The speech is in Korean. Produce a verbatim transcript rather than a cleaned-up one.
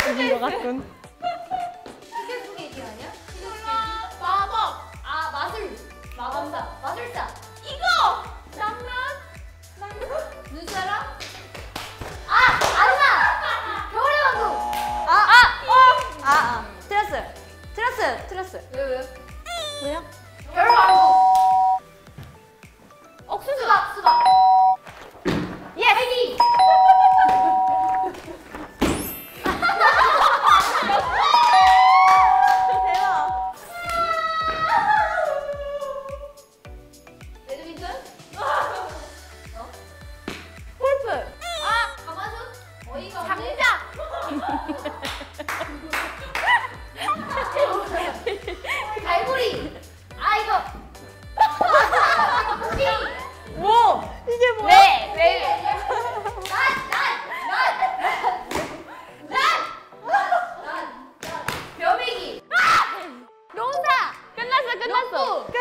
이긴 것 같군. 스케이트 얘기 아니야? 마법. 아 마술. 마법사. 마술사. 이거. 쌍면. 눈사람. 아 아니야. 겨울의 왕국. 아, 아, 어, 아, 아, 트러스, 트러스, 트러스. 왜 왜? 왜요? 겨울의 왕국. 옥수수. 수박 수박. 예. 헬기. 대박. 배드민턴. 어? 골프. 아 가마솥. 어이가 없네. 갈고리. 아 이거. 코끼리. 뭐? 이게 뭐야? 네, 네. 난, 난, 난, 난, 난, 난, 난. 벼메기. 농사. 끝났어, 끝났어. 끝.